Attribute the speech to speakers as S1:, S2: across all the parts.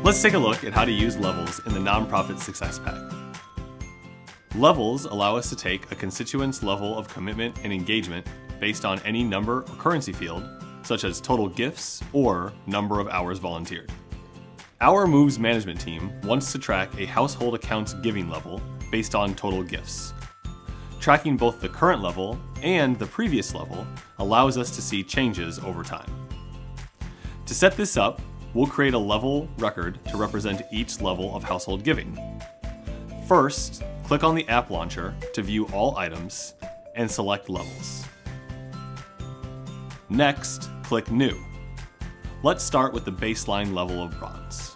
S1: Let's take a look at how to use levels in the Nonprofit Success Pack. Levels allow us to take a constituent's level of commitment and engagement based on any number or currency field, such as total gifts or number of hours volunteered. Our Moves management team wants to track a household account's giving level based on total gifts. Tracking both the current level and the previous level allows us to see changes over time. To set this up, we'll create a level record to represent each level of household giving. First, click on the app launcher to view all items and select levels. Next, click New. Let's start with the baseline level of bronze.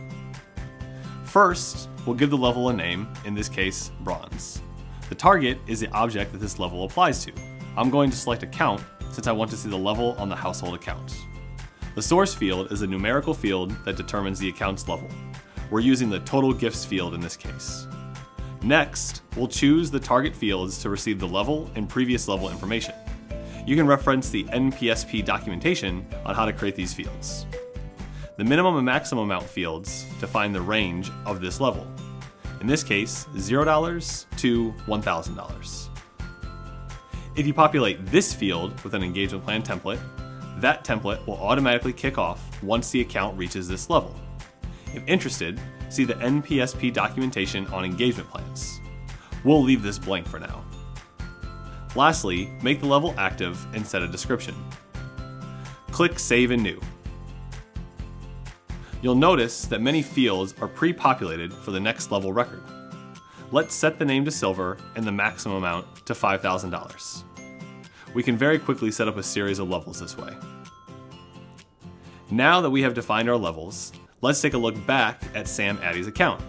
S1: First, we'll give the level a name, in this case, bronze. The target is the object that this level applies to. I'm going to select account since I want to see the level on the household account. The source field is a numerical field that determines the account's level. We're using the total gifts field in this case. Next, we'll choose the target fields to receive the level and previous level information. You can reference the NPSP documentation on how to create these fields. The minimum and maximum amount fields define the range of this level. In this case, $0 to $1,000. If you populate this field with an engagement plan template, that template will automatically kick off once the account reaches this level. If interested, see the NPSP documentation on engagement plans. We'll leave this blank for now. Lastly, make the level active and set a description. Click Save and New. You'll notice that many fields are pre-populated for the next level record. Let's set the name to Silver and the maximum amount to $5,000. We can very quickly set up a series of levels this way. Now that we have defined our levels, let's take a look back at Sam Addy's account.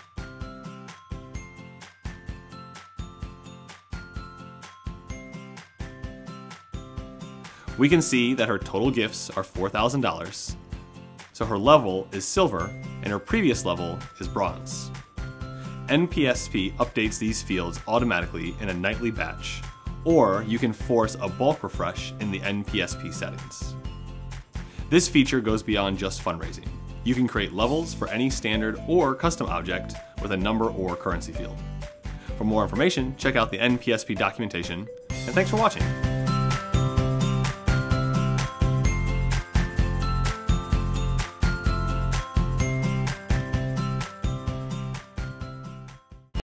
S1: We can see that her total gifts are $4,000, so her level is Silver and her previous level is Bronze. NPSP updates these fields automatically in a nightly batch, or you can force a bulk refresh in the NPSP settings. This feature goes beyond just fundraising. You can create levels for any standard or custom object with a number or currency field. For more information, check out the NPSP documentation, and thanks for watching.